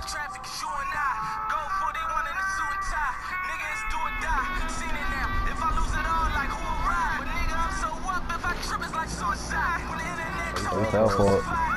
traffic, you and I. Go 41 in the suit and tie. Nigga, it's do or die. Seen it now. If I lose it all, like who will ride? But nigga, I'm so up. If I trip, it's like suicide. When the internet told me to crucify.